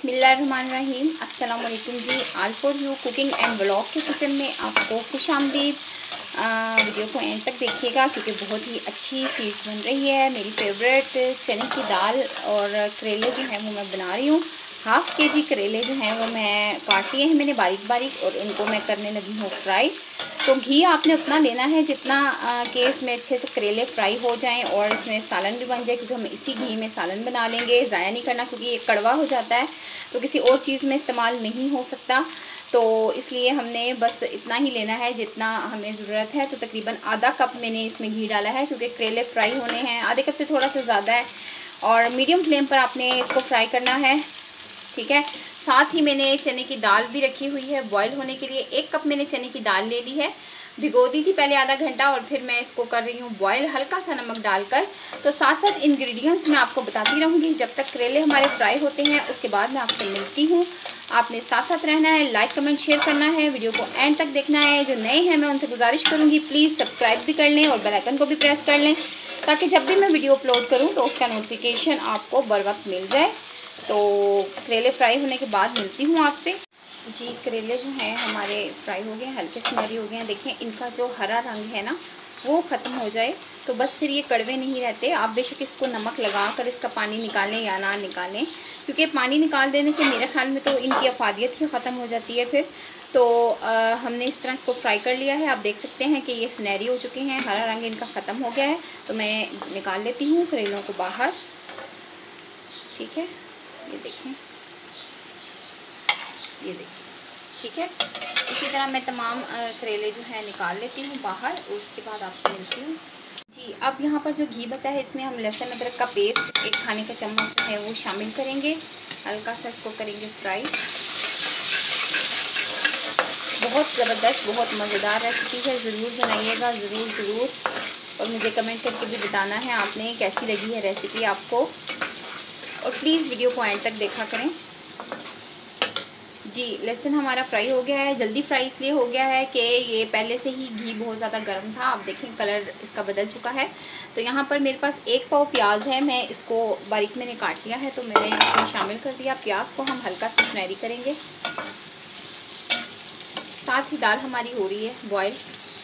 बिस्मिल्लाहिर्रहमानिर्रहीम। अस्सलाम वालेकुम जी। All for you cooking and vlog के किचन में आपको खुशामदीद। वीडियो को एंड तक देखिएगा क्योंकि बहुत ही अच्छी चीज़ बन रही है। मेरी फेवरेट चने की दाल और करेले जो हैं वो मैं बना रही हूँ। हाफ़ के जी करेले जो हैं वो मैं काट लिए हैं मैंने बारीक बारीक, और इनको मैं करने लगी हूँ फ्राई। तो घी आपने उतना लेना है जितना कि इसमें अच्छे से करेले फ्राई हो जाएं और इसमें सालन भी बन जाए, क्योंकि हम इसी घी में सालन बना लेंगे। ज़ाया नहीं करना क्योंकि ये कड़वा हो जाता है, तो किसी और चीज़ में इस्तेमाल नहीं हो सकता। तो इसलिए हमने बस इतना ही लेना है जितना हमें ज़रूरत है। तो तकरीबन आधा कप मैंने इसमें घी डाला है क्योंकि करेले फ्राई होने हैं। आधे कप से थोड़ा सा ज़्यादा है, और मीडियम फ्लेम पर आपने इसको फ्राई करना है, ठीक है। साथ ही मैंने चने की दाल भी रखी हुई है बॉईल होने के लिए। 1 कप मैंने चने की दाल ले ली है, भिगो दी थी पहले आधा घंटा, और फिर मैं इसको कर रही हूँ बॉईल हल्का सा नमक डालकर। तो साथ साथ इंग्रेडिएंट्स मैं आपको बताती रहूँगी जब तक करेले हमारे फ्राई होते हैं। उसके बाद मैं आपसे मिलती हूँ। आपने साथ साथ रहना है, लाइक कमेंट शेयर करना है, वीडियो को एंड तक देखना है। जो नए हैं मैं उनसे गुजारिश करूँगी प्लीज़ सब्सक्राइब भी कर लें और बेल आइकन को भी प्रेस कर लें, ताकि जब भी मैं वीडियो अपलोड करूँ तो उसका नोटिफिकेशन आपको बर वक्त मिल जाए। तो करेले फ्राई होने के बाद मिलती हूँ आपसे। जी, करेले जो हैं हमारे फ्राई हो गए हैं, हल्के सुनहरी हो गए हैं। देखें इनका जो हरा रंग है ना वो ख़त्म हो जाए तो बस फिर ये कड़वे नहीं रहते। आप बेशक इसको नमक लगा कर इसका पानी निकालें या ना निकालें, क्योंकि पानी निकाल देने से मेरे ख्याल में तो इनकी अफादियत ही ख़त्म हो जाती है फिर। तो हमने इस तरह इसको फ्राई कर लिया है। आप देख सकते हैं कि ये सुनहरी हो चुके हैं, हरा रंग इनका ख़त्म हो गया है। तो मैं निकाल लेती हूँ करेलों को बाहर, ठीक है। ये देखें, ये देखिए, ठीक है। इसी तरह मैं तमाम करेले जो है निकाल लेती हूँ बाहर, और उसके बाद आपसे मिलती हूँ। जी, अब यहाँ पर जो घी बचा है इसमें हम लहसुन अदरक का पेस्ट 1 खाने का चम्मच जो है वो शामिल करेंगे। हल्का सा इसको करेंगे फ्राई। बहुत ज़बरदस्त, बहुत मज़ेदार रेसिपी है, ज़रूर बनाइएगा, ज़रूर ज़रूर। और मुझे कमेंट करके भी बताना है आपने कैसी लगी है रेसिपी आपको, और प्लीज़ वीडियो को एंड तक देखा करें। जी, लहसुन हमारा फ्राई हो गया है। जल्दी फ्राई इसलिए हो गया है कि ये पहले से ही घी बहुत ज़्यादा गर्म था। आप देखें कलर इसका बदल चुका है। तो यहाँ पर मेरे पास 1 पाव प्याज है, मैं इसको बारीक मैंने काट लिया है, तो मैंने इसमें शामिल कर दिया। प्याज को हम हल्का सा सुनहरी करेंगे। साथ ही दाल हमारी हो रही है बॉयल।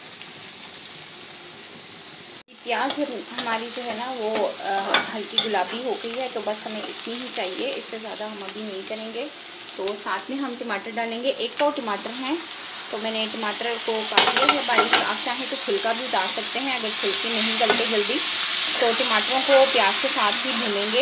प्याज हमारी जो है ना वो हल्की गुलाबी हो गई है, तो बस हमें इतनी ही चाहिए, इससे ज़्यादा हम अभी नहीं करेंगे। तो साथ में हम टमाटर डालेंगे। 1 पाव टमाटर हैं, तो मैंने टमाटर को काट लिया है बारीक। आप चाहें तो छिलका भी उतार सकते हैं, अगर छिलके नहीं गलते जल्दी तो टमाटरों को प्याज के साथ ही भूनेंगे।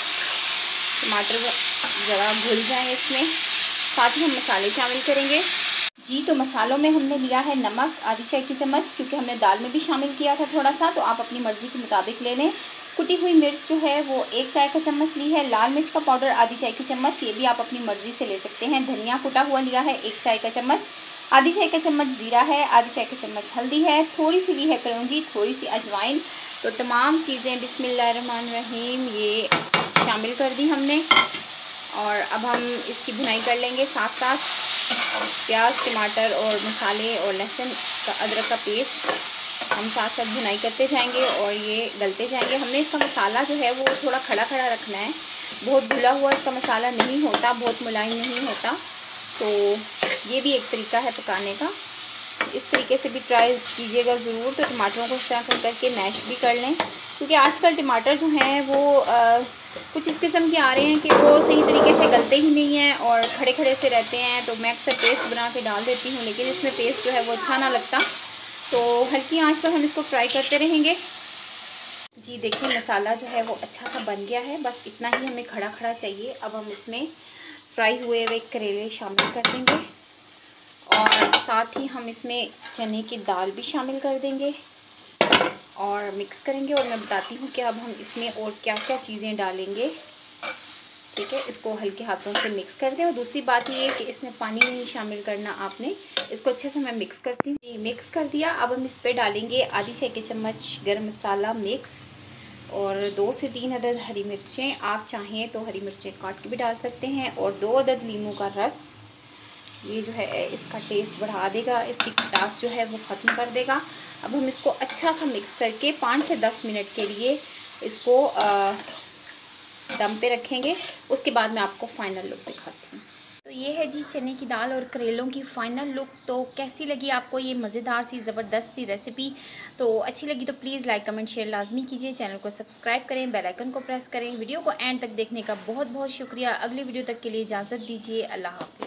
टमाटर ज़रा घुल जाएँ इसमें। साथ ही हम मसाले शामिल करेंगे। जी, तो मसालों में हमने लिया है नमक आधी चाय की चम्मच, क्योंकि हमने दाल में भी शामिल किया था थोड़ा सा, तो आप अपनी मर्ज़ी के मुताबिक ले लें। कुटी हुई मिर्च जो है वो 1 चाय का चम्मच ली है। लाल मिर्च का पाउडर आधी चाय की चम्मच, ये भी आप अपनी मर्ज़ी से ले सकते हैं। धनिया कुटा हुआ लिया है 1 चाय का चम्मच। आधी चाय का चम्मच ज़ीरा है, आधी चाय का चम्मच हल्दी है, थोड़ी सी ली है कलौंजी, थोड़ी सी अजवाइन। तो तमाम चीज़ें बिस्मिल्लाहिर्रहमानिर्रहीम ये शामिल कर दी हमने, और अब हम इसकी भुनाई कर लेंगे। साथ साथ प्याज, टमाटर और मसाले और लहसुन का अदरक का पेस्ट हम साथ साथ भुनाई करते जाएंगे और ये गलते जाएंगे। हमने इसका मसाला जो है वो थोड़ा खड़ा खड़ा रखना है, बहुत घुला हुआ इसका मसाला नहीं होता, बहुत मुलायम नहीं होता। तो ये भी एक तरीका है पकाने का, इस तरीके से भी ट्राई कीजिएगा ज़रूर। तो टमाटरों को इस तरह करके मैश भी कर लें, क्योंकि आजकल टमाटर जो हैं वो कुछ इस किस्म के आ रहे हैं कि वो सही तरीके से गलते ही नहीं हैं और खड़े खड़े से रहते हैं। तो मैं अक्सर पेस्ट बना के डाल देती हूँ, लेकिन इसमें पेस्ट जो है वो अच्छा ना लगता। तो हल्की आंच पर हम इसको फ्राई करते रहेंगे। जी देखिए, मसाला जो है वो अच्छा सा बन गया है, बस इतना ही हमें खड़ा खड़ा चाहिए। अब हम इसमें फ्राई हुए हुए करेले शामिल कर देंगे, और साथ ही हम इसमें चने की दाल भी शामिल कर देंगे और मिक्स करेंगे। और मैं बताती हूँ कि अब हम इसमें और क्या क्या चीज़ें डालेंगे, ठीक है। इसको हल्के हाथों से मिक्स कर दें। और दूसरी बात ये है कि इसमें पानी नहीं शामिल करना आपने। इसको अच्छे से मैं मिक्स करती हूँ। मिक्स कर दिया। अब हम इस पर डालेंगे आधी चाय की चम्मच गरम मसाला मिक्स, और 2 से 3 अदद हरी मिर्चें। आप चाहें तो हरी मिर्चें काट के भी डाल सकते हैं, और 2 अदद नींबू का रस। ये जो है इसका टेस्ट बढ़ा देगा, इसकी खटास जो है वो ख़त्म कर देगा। अब हम इसको अच्छा सा मिक्स करके 5 से 10 मिनट के लिए इसको दम पे रखेंगे। उसके बाद मैं आपको फाइनल लुक दिखाती हूँ। तो ये है जी चने की दाल और करेलों की फ़ाइनल लुक। तो कैसी लगी आपको ये मज़ेदार सी ज़बरदस्त सी रेसिपी? तो अच्छी लगी तो प्लीज़ लाइक कमेंट शेयर लाजमी कीजिए, चैनल को सब्सक्राइब करें, बेल आइकन को प्रेस करें। वीडियो को एंड तक देखने का बहुत बहुत शुक्रिया। अगली वीडियो तक के लिए इजाज़त दीजिए। अल्लाह हाफ़िज़।